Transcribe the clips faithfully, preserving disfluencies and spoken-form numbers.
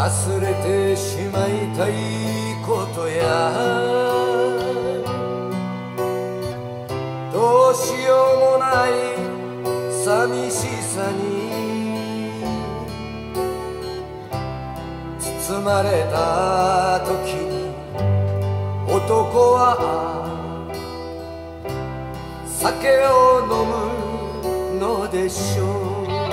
忘れてしまいたいことやどうしようもない寂しさに包まれた時に男は酒を飲むのでしょう。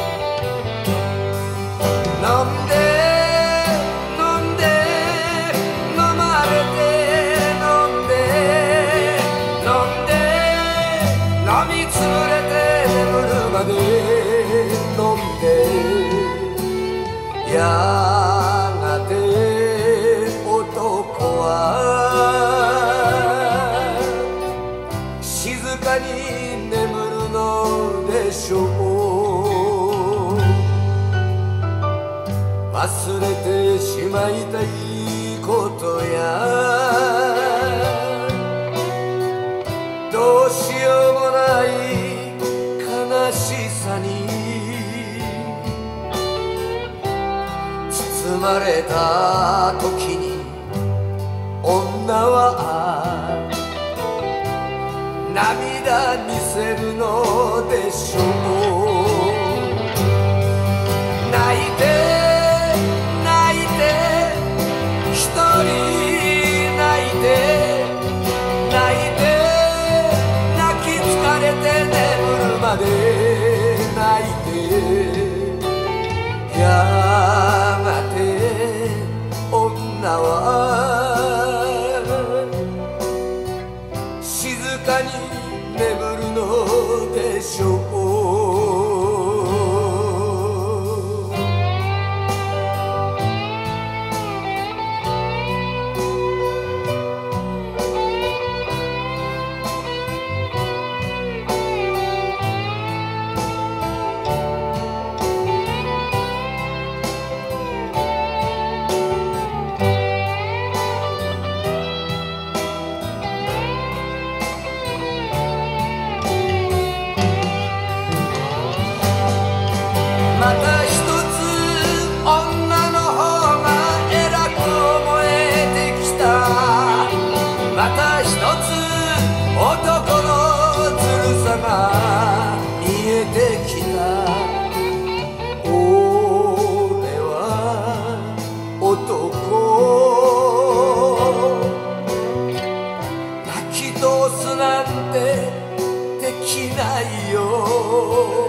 飲んで飲んで飲まれて飲んで飲んで飲みつぶれて眠るまで飲んでやがて男は静かに眠るのでしょう。忘れてしまいたいことやどうしようもない悲しさに包まれた時に女は涙見せるのでしょう。泣いて泣いて泣いて泣き疲れて眠るまで泣いてやがて女は静かに眠るのでしょう。また一つ女の方が偉く思えてきた。また一つ男のずるさが見えてきた。俺は男泣き通すなんてできないよ。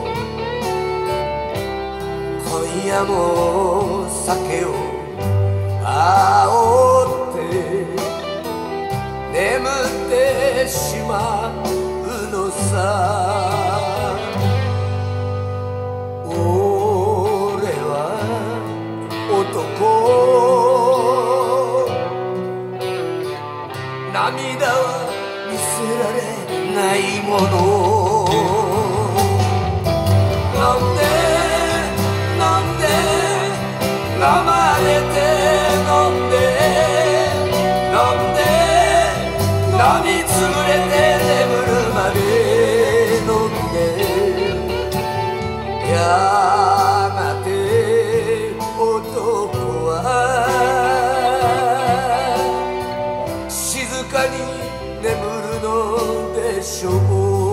今夜も酒を煽って眠ってしまうのさ。俺は男涙は見せられないもの。飲んで飲まれて飲んで飲んで飲みつぶれて眠るまで飲んでやがて男は静かに眠るのでしょう。